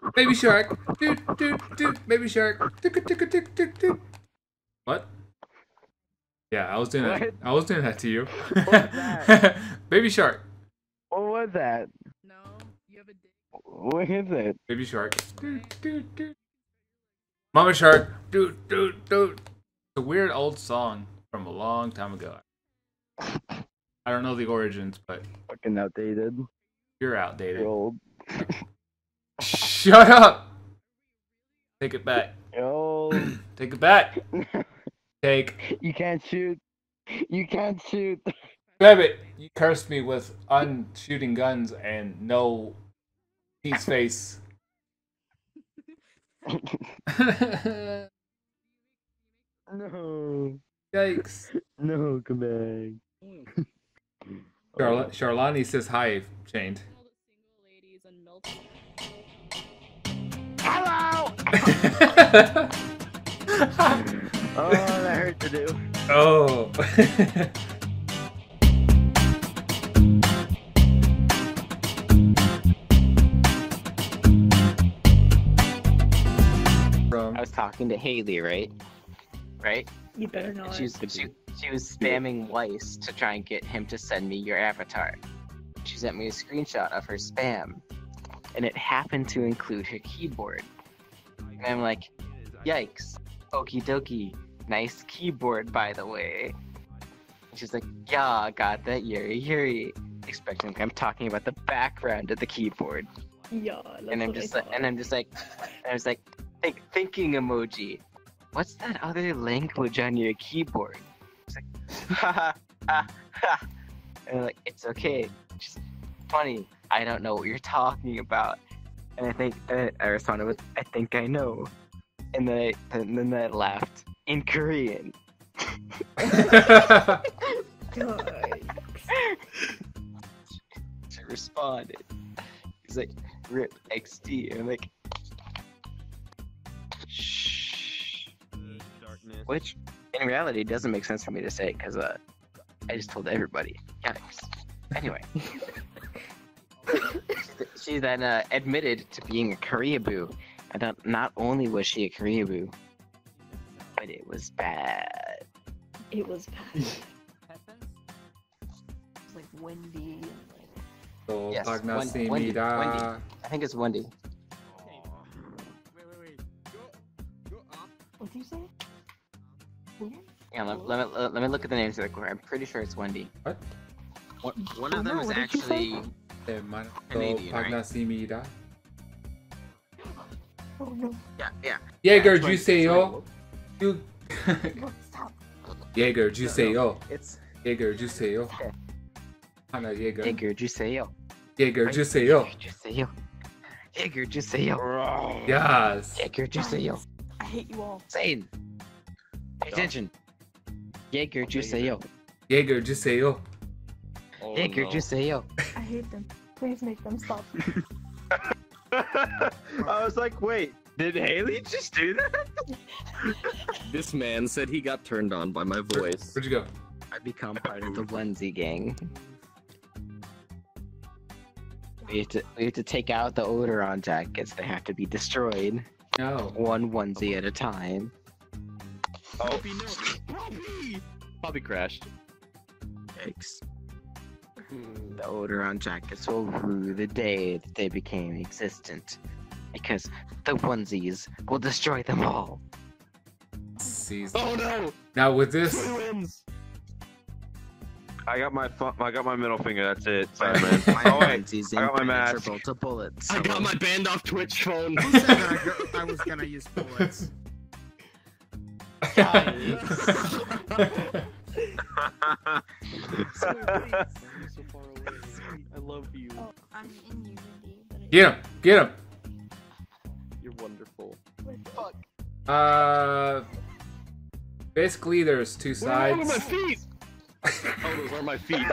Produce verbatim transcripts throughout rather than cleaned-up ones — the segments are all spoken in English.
Baby shark. Doot, doot, doot. Baby shark. Tick, tick, tick, tick, tick. What? Yeah, I was doing What? that. I was doing that to you. What was that? Baby shark. What was that? No, you have a dick. What is it? Baby shark. Doot, doot, doot. Mama shark. Doot, doot, doot. It's a weird old song from a long time ago. I don't know the origins, but Fucking outdated. you're outdated. You're old. Shut up! Take it back. You're old. Take it back. Take. You can't shoot. You can't shoot. Rabbit, you cursed me with unshooting guns and no peace face. No. Yikes. No, come back. Charla- Charlani says hi, Chained. Hello! Oh, that hurt to do. Oh. From I was talking to Haley, right? Right? You better not. She was, she, she was spamming Weiss to try and get him to send me your avatar. She sent me a screenshot of her spam, and it happened to include her keyboard. And I'm like, yikes, okie dokie, nice keyboard by the way. And she's like, yeah, got that, yuri yuri. Expecting I'm talking about the background of the keyboard. Yeah, that's And I'm what I just like, thought. and I'm just like, I was like, think, thinking emoji. What's that other language on your keyboard? It's like, ha ha ha ha. And I'm like, it's okay. Just funny. I don't know what you're talking about. And I think uh, I responded with, I think I know. And then I, and then I laughed in Korean. God. She responded. He's like, rip X D. And I'm like, shh. Darkness. Which, in reality, doesn't make sense for me to say because uh, I just told everybody. Yikes. Anyway. She then uh, admitted to being a Koreaboo. And not, not only was she a Koreaboo, but it was bad. It was bad. It was like windy and like. So, Yes, pag Wen- nasi Wendy, mida. Wendy. I think it's Wendy. Wait, wait, wait. Go, go up. What did you say? Yeah, let, let, me, let, let me look at the names real quick. I'm pretty sure it's Wendy. What? One, one Oh, of them no, is what did you say? actually. Eh, man. So, Canadian, pag right? nasi mida. Oh no. Yeah, yeah. Jaeger, That's juice yo. You. No, stop. Jaeger, juice yo. It's Jaeger, juice yo. Okay. Hana Jaeger. Jaeger Juseyo. Jaeger, juice yo. Juseyo. Jaeger Juseyo. Yes. Jaeger Juseyo. I hate you all. Sane. Pay attention. Jaeger Juseyo. Jaeger, juice yo. Oh, Jaeger no. Juseyo. I hate them. Please make them stop. I was like, wait, did Haley just do that? This man said he got turned on by my voice. Where'd you go? I become part of the onesie gang. We have to we have to take out the Odoron jackets. They have to be destroyed, No. one onesie at a time. Oh, Poppy, no. Poppy! Poppy crashed. Yikes. The Odoron jackets will rue the day that they became existent, because the onesies will destroy them all. Season. Oh no! Now with this. Who wins? I got my fu- I got my middle finger. That's it. Sorry, man. My Oh wait, onesies I got my mask. impenetrable to bullets. I got my band off Twitch phone. Who said that I, go- I was gonna use bullets? so far away. I love you. Oh, I'm in Unity. But I Get him! Get him! You're wonderful. What the fuck? Uh. Basically, there's two Where are all sides. my feet? Oh, those are my feet.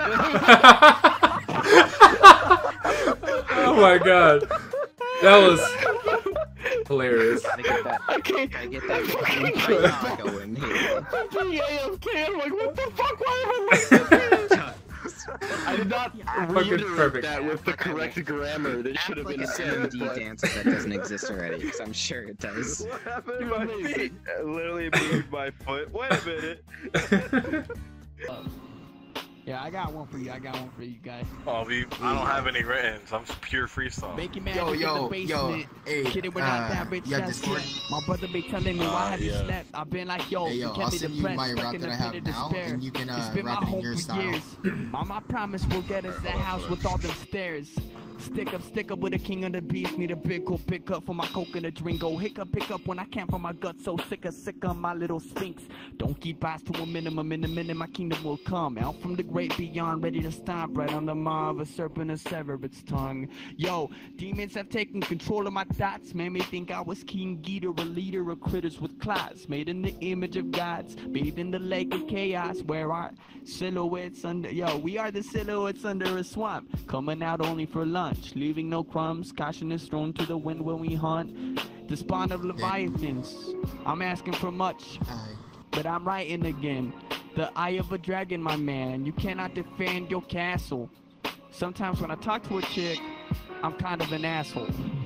Oh my god. That was hilarious. Gotta get that. I can't. Gotta get that fucking fight going here. I'm being A F K. I'm like, what the fuck? Why am I like this? I did not Fucking reiterate perfect. that with the correct grammar. That should Act have like been a C said. M D but- dancer that doesn't exist already, because I'm sure it does. What happened to Dude, my amazing. feet? I literally moved my foot. Wait a minute. Yeah, I got one for you. I got one for you guys. Oh, we, I don't have any written, so I'm just pure freestyle. Make your man Yo, in yo, the yo, basement. hey, Kid it without uh, that bitch. you have that's Discord? it. My brother be telling me, why Uh, have you yeah. slept? I've been like, yo, Hey, yo, you I'll kept me send you depressed, my stuck rap in that a I pit have of now, despair. and you can It's uh, been my rap it in hope your for style. years. Mama, I promise we'll get us that house with all them stairs. Stick up, stick up with the king of the beast. Need a big cool pick up for my coke and a drink. Go hiccup, pick up when I can't from my gut. So sick of, sick of my little sphinx. Don't keep eyes to a minimum. In a minute, my kingdom will come. Out from the great beyond, ready to stomp right on the maw of a serpent and sever its tongue. Yo, demons have taken control of my thoughts. Made me think I was King Ghidorah, a leader of critters with claws. Made in the image of gods. Bathed in the lake of chaos where our silhouettes under. Yo, we are the silhouettes under a swamp. Coming out only for lunch. Leaving no crumbs, caution is thrown to the wind when we hunt. The spawn of leviathans. I'm asking for much, Aye. but I'm writing again. The eye of a dragon, my man. You cannot defend your castle. Sometimes when I talk to a chick, I'm kind of an asshole.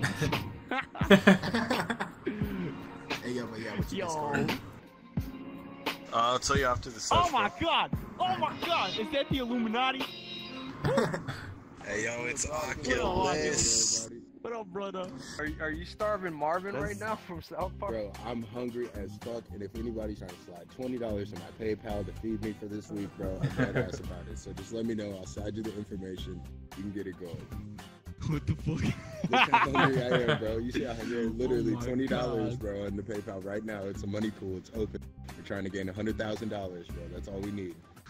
Hey, yo, but yeah, what's your Yo. Discord? Uh, I'll tell you after the session. Oh my god! Oh my god! Is that the Illuminati? Hey, yo, it's What up, Oculus. What up, brother? Are, are you starving Marvin right now from South Park? Bro, I'm hungry as fuck, and if anybody's trying to slide twenty dollars in my PayPal to feed me for this week, bro, I'm dead ass about it. So just let me know. I'll slide you the information. You can get it going. What the fuck? Look how hungry I am, bro. You see how hungry I am? Literally Oh my twenty dollars, God. bro, in the PayPal right now. It's a money pool. It's open. We're trying to gain one hundred thousand dollars, bro. That's all we need.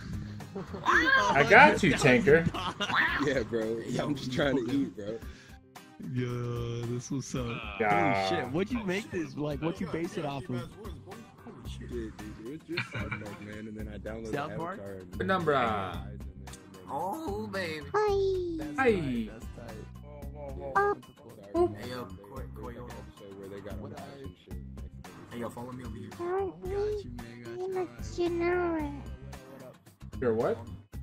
I got you, Tanker. Yeah, bro. I'm just trying to eat, bro. Yeah, this was so. Yeah. Holy shit! What'd you make this? Like, what'd you base it off of? Shit, dude. It was just South Park, man. And then I downloaded South the Park? avatar. Good number. Oh, baby. Hi. That's tight. Hey, yo, Koi- Koyo. episode where they got What rocks I- and shit. Hey, yo, follow me over here. Got you, man. Got you. You're what?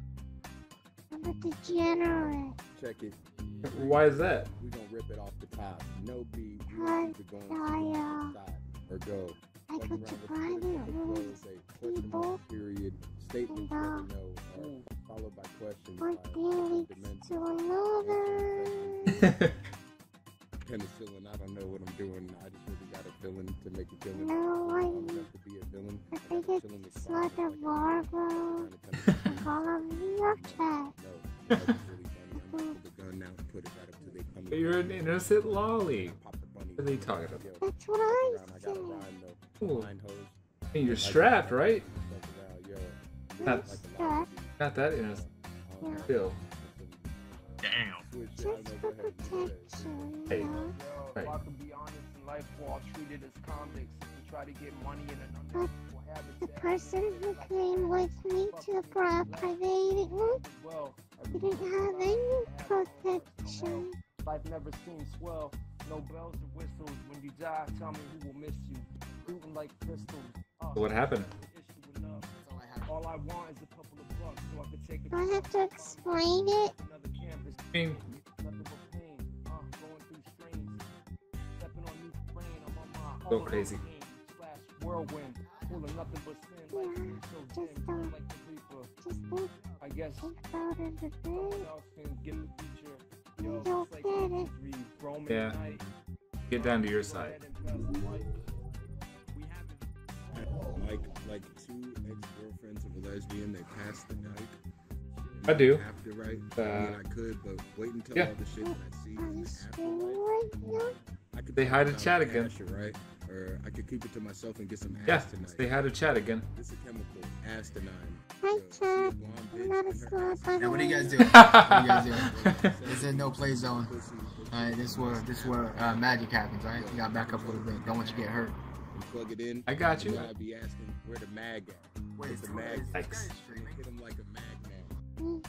Check it. Why is that? We gonna rip it off the top. No beat. We gonna keep it going till we stop or go. I Fuck got around to with private the quick room. flow, say question mark, period. Statements that we know are followed by questions. One by thing dimensions. to another. Penicillin, I don't know what I'm doing. I just really got a villain to make a villain. No, I- I'm enough to be a villain. I I think got it's chilling with sort violence of like I'm Marvel. trying to come Call of VRChat. No, that was really funny. I'm gonna pull the gun out and put it right up to they come in. You're an innocent lolly. Pop the bunny. What are they talking about? Yo, That's what I around, I got a said. rhyme though. Ooh. Line hose. Hey, you're strapped, right? Stuff around, yo. Not- Like a lot of these, Not that innocent. um, Still. Damn. switch it. I Just don't for know, go ahead, go ahead. protection, Hey. you know? Yo, Right. if I can be honest, in life we're all treated as convicts. We try to get money in an unequal The habitat. person who came with me to the pri- private room Well, didn't have any protection. life never seems swell. No bells or whistles. When you die, tell me who will miss you. Shooting like pistols. Uh, What happened? issue with love. All I want is a couple of bucks so I can take a Do I have to explain it? another campus. I mean, Nothing but pain. Uh, going through strains. Stepping on new terrain. I'm on my Go own crazy. lane slash whirlwind. Full of nothing but sin. Life Yeah, seems so just dim. don't- Like the reaper. Just think, I guess think about it a someone bit. else can get the future. You Yo, don't it's like get a it. dream. Roaming Yeah. night. get down to your Go side. ahead and pass the mic. Like, like two ex-girlfriends of a lesbian, they passed the night. I do. After, right? Uh, I mean, I could, but wait until yeah. all the shit that I see Are in you the screaming afterlife. right now? I could Say talk hi to about chat again. Asher, right? Or I could keep it to myself and get some ass Yeah, tonight. say hi to chat again. This is a chemical, astenine. Hi, Yo, see a Chad. blonde I'm bitch not a and her slut, ass by Hey, the what do you way. guys doing? What are you guys doing? This is no play zone. pussy, pussy, Alright, this is where this is where uh, magic happens. Alright, you gotta back up a little bit. Don't want you to get hurt. and plug it in. I got And you. then I'd be asking where the mag at. Wait, Hit the mag. Thanks. Hit him like a mag man. Mm.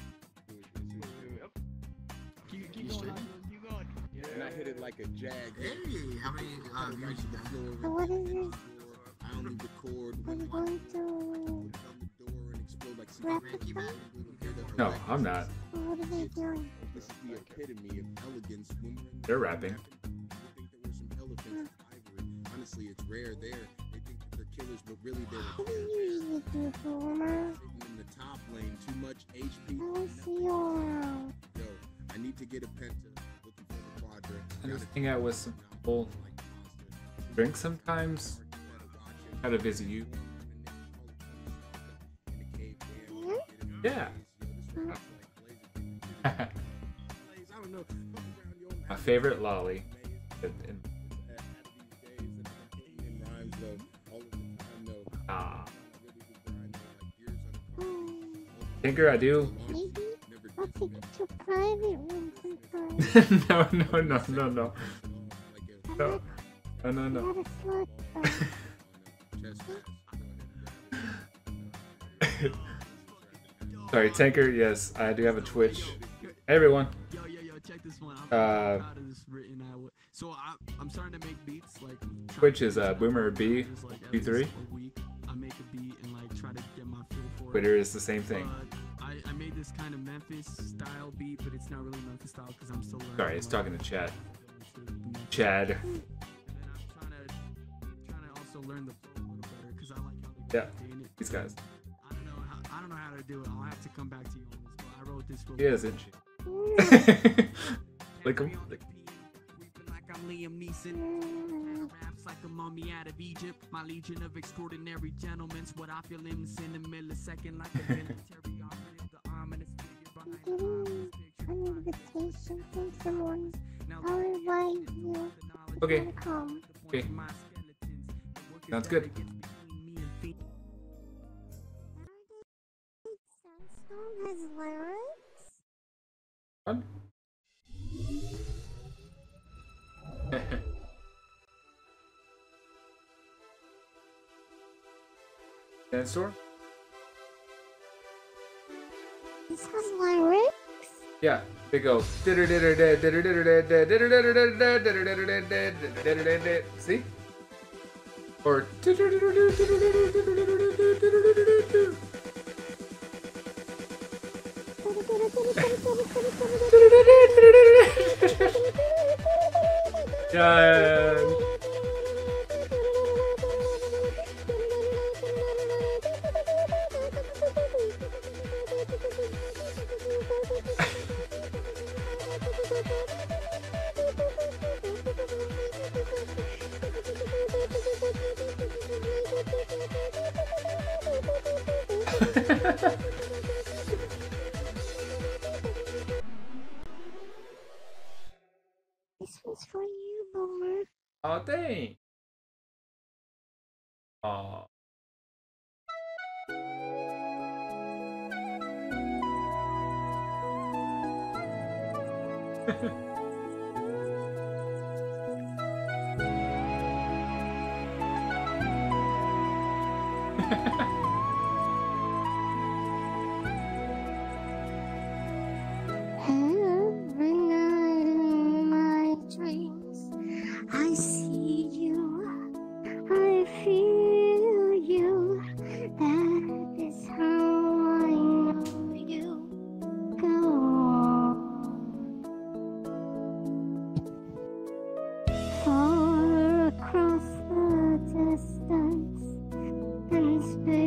Keep, keep You going. straight? Oscar, Keep going. And I hit it like a jag. Hey, how many uh, views you got? So what is this? I don't need the cord. Are you going to Put it on the door and explode like wrap secret it up? No, I'm not. Or what are they doing? This is the epitome of elegance when we're in the They're rapping. People think that we're some elephants in ivory. Honestly, it's rare there. They think that they're killers, but really they're What do you usually do, Boomer? sitting in the top lane. Too much H P. I don't see you around. Yo, I need to get a penta. Looking for the quadra. I just hang out with some people. Drink sometimes. Try to visit you. Yeah. My favorite lolly. Ah. Tinker, I do. Maybe I'll take you to a private room sometime. no, no, no, no, no. No, no, no, no. Not a slut, though. Sorry, Tinker, yes, I do have a Twitch. Hey, everyone. Yo, yo, yo, check this one. I'm Uh, proud of this written out. So I, I'm starting to make beats like. Twitch is uh, Boomer B Q three. I make a beat and like try to get my feel for it. Twitter is the same thing. But I, I made this kind of Memphis style beat, but it's not really Memphis style because I'm still learning. Sorry, it's talking to Chad. Chad. And then I'm trying to trying to also learn the flow a little better because I like how they Yeah, maintain it. these guys. I don't know how I don't know how to do it. I'll have to come back to you on this. But I wrote this. For He is, isn't she? Like him. Like, like I'm Liam Neeson. Raps like a mummy out of Egypt. My legion of extraordinary gentlemen's what I feel in a millisecond like a military operative. The ominous figure behind I'm getting an invitation from someone. I'll invite you. Okay. to come. Okay. Sounds good. Sandstorm has lyrics? What? Sandstorm? This has lyrics? Yeah, they go. See? Or. Yeah. This one's for you, Boomer. Oh, dang. Oh. Every night in my dreams, I see you, I feel you. That is how I know you. Go on. Far across the distance, and space.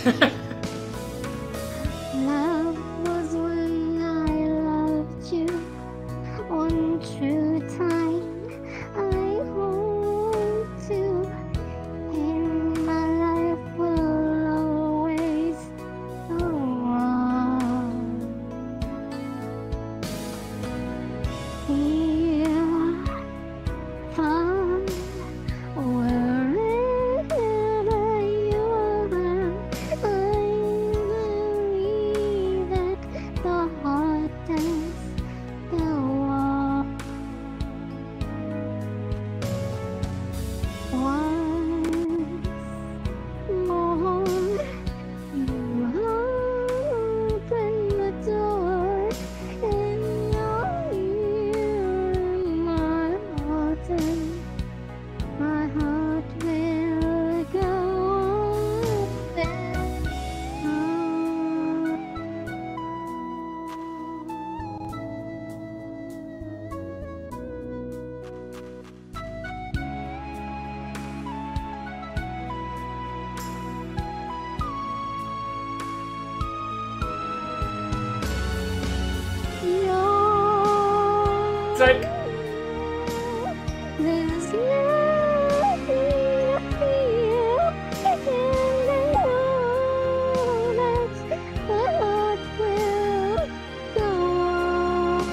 Love was when I loved you. One true time I hold to. In my life will always go on. Here, far, wherever you are, I believe that the heart does go on. Once more, you open the door, and you're here in my heart, and my heart will go on. Psych. There's nothing I feel, and I know that the heart will go on.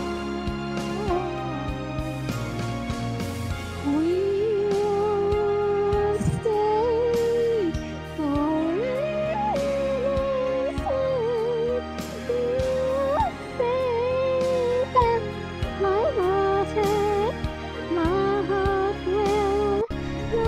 We will stay forever safe. We will say that my heart has, my heart will go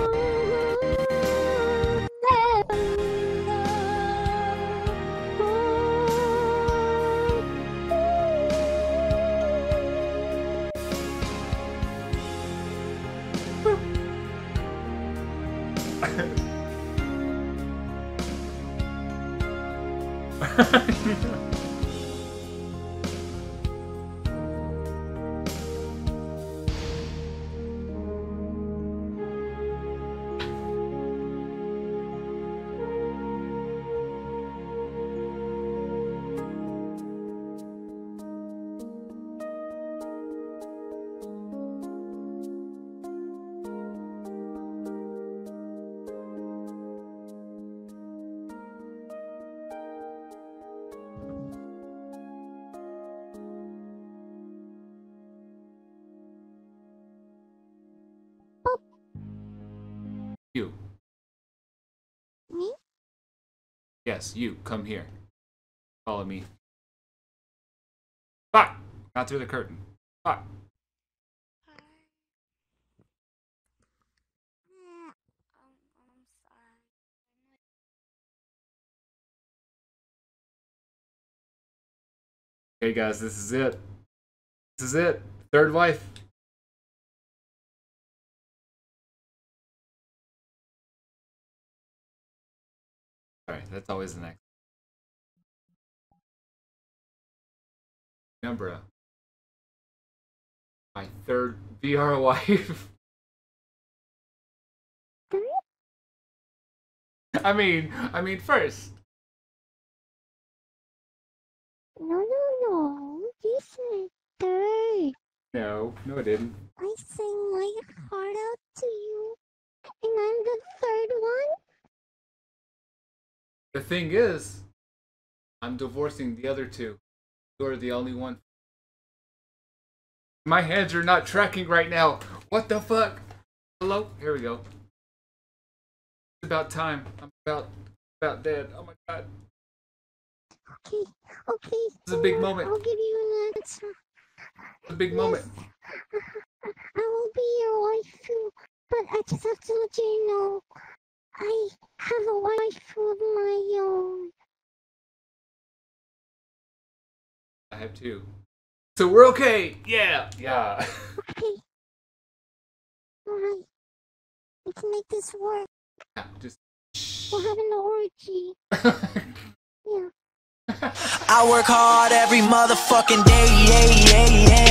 You. Me? Yes, you. Come here. Follow me. Fuck! Not through the curtain. Fuck. Okay, guys, this is it. This is it. Third wife. Alright, that's always the next. Remember, my third V R wife. I mean, I mean first. No, no, no. You said third. No, no I didn't. I sang my heart out to you, and I'm the third one? The thing is, I'm divorcing the other two. You're the only one. My hands are not tracking right now. What the fuck? Hello? Here we go. It's about time. I'm about about dead. Oh my god. Okay, okay. It's a big moment. I'll give you an answer. It's a big Yes, moment. I will be your wife too, but I just have to let you know I have a wife of my own. I have two. So we're okay. Yeah. Yeah. Okay. Alright. Let's make this work. Yeah, just We're having an orgy. Yeah. I work hard every motherfucking day, yeah, yeah, yeah.